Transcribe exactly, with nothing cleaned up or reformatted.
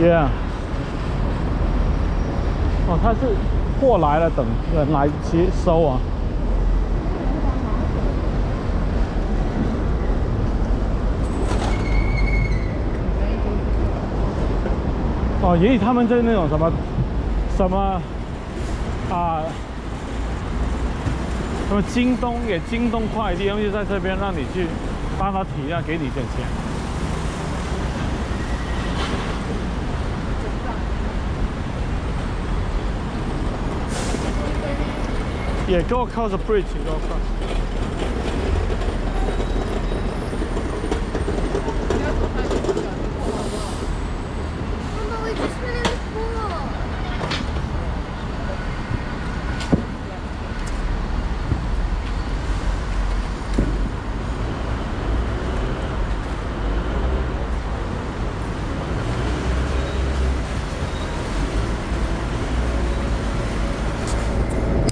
Yeah。哦，他是货来了，等人来接收啊。哦，也许他们在那种什么什么啊，什么京东给京东快递，他们就在这边让你去帮他提啊，给你点钱。Yeah, go across the bridge. Go across.